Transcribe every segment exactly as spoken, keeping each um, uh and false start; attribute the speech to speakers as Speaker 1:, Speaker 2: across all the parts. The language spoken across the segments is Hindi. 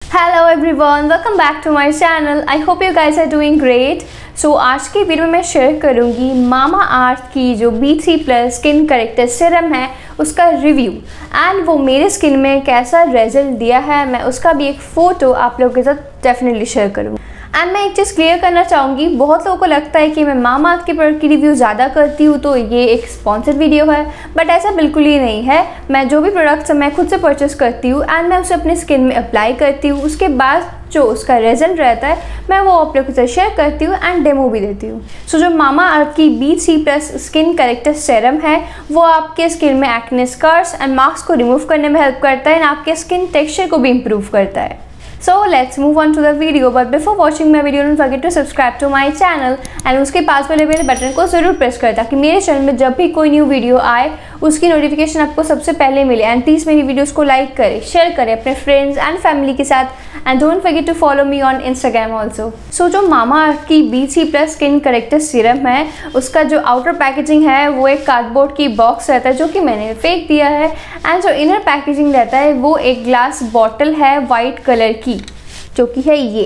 Speaker 1: Hello everyone, welcome back to my channel. I hope you guys are doing great. So आज की वीडियो में मैं शेयर करूंगी मामा अर्थ की जो B three plus skin corrector serum है उसका रिव्यू एंड वो मेरे स्किन में कैसा रिजल्ट दिया है, मैं उसका भी एक फ़ोटो आप लोगों के साथ डेफिनेटली शेयर करूँगी। एंड मैं एक चीज़ क्लियर करना चाहूँगी, बहुत लोगों को लगता है कि मैं मामा अर्थ के प्रोडक्ट की रिव्यू ज़्यादा करती हूँ तो ये एक स्पॉन्सर्ड वीडियो है, बट ऐसा बिल्कुल ही नहीं है। मैं जो भी प्रोडक्ट्स मैं खुद से परचेस करती हूँ एंड मैं उसे अपनी स्किन में अप्लाई करती हूँ, उसके बाद जो उसका रिजल्ट रहता है मैं वो आप लोगों के साथ शेयर करती हूँ एंड डेमो भी देती हूँ। सो so, जो मामा अर्थ की B three plus skin corrector serum है वो आपके स्किन में एक्ने स्कार्स एंड मार्क्स को रिमूव करने में हेल्प करता है एंड आपके स्किन टेक्सचर को भी इम्प्रूव करता है। So let's move on to the video, but before watching my video don't forget to subscribe to my channel and उसके पास वाले बेल बटन को ज़रूर प्रेस करें ताकि मेरे चैनल में जब भी कोई न्यू वीडियो आए उसकी नोटिफिकेशन आपको सबसे पहले मिले। एंड प्लीज़ मेरी वीडियोस को लाइक करें, शेयर करें अपने फ्रेंड्स एंड फैमिली के साथ and don't forget to follow me on Instagram also. So जो मामा अर्थ की B three plus skin corrector serum है उसका जो आउटर पैकेजिंग है वो एक कार्डबोर्ड की बॉक्स रहता है जो कि मैंने फेंक दिया है एंड जो इनर पैकेजिंग रहता है वो एक ग्लास बॉटल है वाइट कलर की जो कि है ये।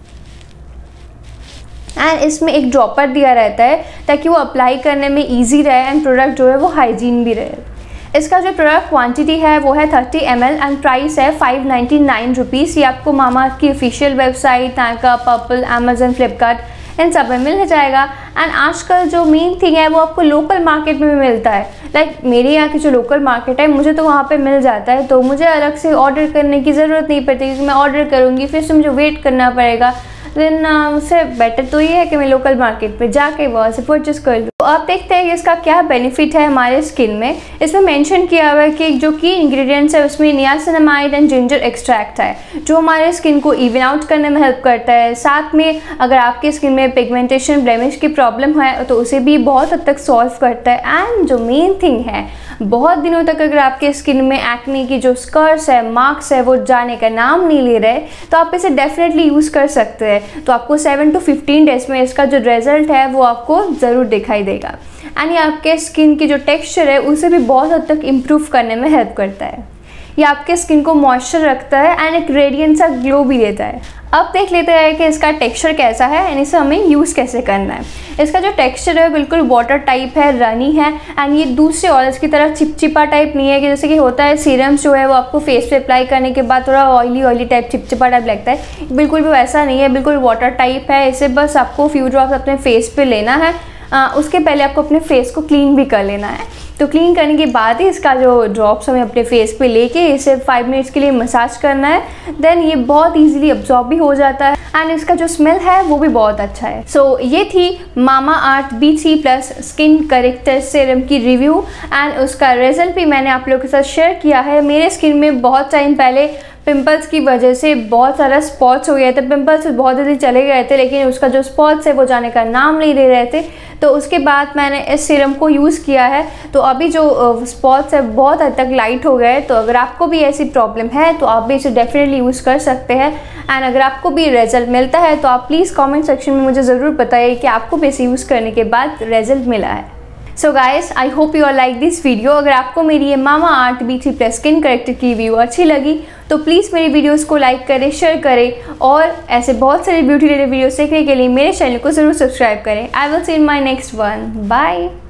Speaker 1: एंड इसमें एक ड्रॉपर दिया रहता है ताकि वो अप्लाई करने में इजी रहे एंड प्रोडक्ट जो है वो हाइजीन भी रहे। इसका जो प्रोडक्ट क्वांटिटी है वो है thirty M L and price है फाइव नाइन्टी नाइन रुपीज़। ये आपको मामा अर्थ की official website, Nykaa, Purplle, Amazon, Flipkart इन सब में मिल जाएगा। एंड आजकल जो मेन थिंग है वो आपको लोकल मार्केट में भी मिलता है। लाइक like, मेरे यहाँ की जो लोकल मार्केट है मुझे तो वहाँ पे मिल जाता है, तो मुझे अलग से ऑर्डर करने की ज़रूरत नहीं पड़ती क्योंकि मैं ऑर्डर करूँगी फिर से मुझे वेट करना पड़ेगा। देन उससे बेटर तो ये है कि मैं लोकल मार्केट पे जाके वहाँ से परचेस कर लूँ। तो अब देखते हैं कि इसका क्या बेनिफिट है हमारे स्किन में। इसमें मेंशन किया हुआ है कि जो की इंग्रेडिएंट्स है उसमें नियासिनामाइड एंड जिंजर एक्सट्रैक्ट है जो हमारे स्किन को इवन आउट करने में हेल्प करता है। साथ में अगर आपके स्किन में पिगमेंटेशन, ब्लेमिश की प्रॉब्लम है तो उसे भी बहुत हद तक सॉल्व करता है। एंड जो मेन थिंग है, बहुत दिनों तक अगर आपके स्किन में एक्ने की जो स्कर्स है, मार्क्स है, वो जाने का नाम नहीं ले रहे तो आप इसे डेफिनेटली यूज़ कर सकते हैं। तो आपको सेवन टू फिफ्टीन डेज में इसका जो रिजल्ट है वो आपको ज़रूर दिखाई देगा एंड ये आपके स्किन की जो टेक्सचर है उसे भी बहुत हद तक इम्प्रूव करने में हेल्प करता है। ये आपके स्किन को मॉइस्चर रखता है एंड एक रेडियंट सा ग्लो भी देता है। अब देख लेते हैं कि इसका टेक्सचर कैसा है एंड इसे हमें यूज़ कैसे करना है। इसका जो टेक्सचर है बिल्कुल वाटर टाइप है, रनी है एंड ये दूसरे ऑयल्स की तरह चिपचिपा टाइप नहीं है कि जैसे कि होता है सीरम्स जो है वो आपको फेस पे अप्लाई करने के बाद थोड़ा ऑयली ऑयली टाइप चिपचिपा टाइप लगता है। बिल्कुल भी वैसा नहीं है, बिल्कुल वाटर टाइप है। इसे बस आपको फ्यू ड्रॉप्स अपने फेस पे लेना है। आ, उसके पहले आपको अपने फेस को क्लीन भी कर लेना है। तो क्लीन करने के बाद ही इसका जो ड्रॉप्स हमें अपने फेस पे लेके इसे फाइव मिनट्स के लिए मसाज करना है। देन ये बहुत इजीली अब्जॉर्ब भी हो जाता है एंड इसका जो स्मेल है वो भी बहुत अच्छा है। सो so, ये थी Mamaearth B three plus skin corrector serum की रिव्यू एंड उसका रिजल्ट भी मैंने आप लोगों के साथ शेयर किया है। मेरे स्किन में बहुत टाइम पहले पिंपल्स की वजह से बहुत सारा स्पॉट्स हो गए थे, पिंपल्स बहुत जल्दी चले गए थे लेकिन उसका जो स्पॉट्स है वो जाने का नाम नहीं ले रहे थे। तो उसके बाद मैंने इस सीरम को यूज़ किया है तो अभी जो स्पॉट्स है बहुत हद तक लाइट हो गए। तो अगर आपको भी ऐसी प्रॉब्लम है तो आप भी इसे डेफिनेटली यूज़ कर सकते हैं एंड अगर आपको भी रिजल्ट मिलता है तो आप प्लीज़ कमेंट सेक्शन में मुझे ज़रूर बताइए कि आपको भी इसे यूज़ करने के बाद रिजल्ट मिला है। So guys, I hope you are like this video. अगर आपको मेरी ये Mamaearth B three plus skin corrector की रिव्यू अच्छी लगी तो प्लीज़ मेरी वीडियोस को लाइक करें, शेयर करें और ऐसे बहुत सारे ब्यूटी रिलेटेड वीडियोस देखने के लिए मेरे चैनल को ज़रूर सब्सक्राइब करें। I will see in my next one. Bye.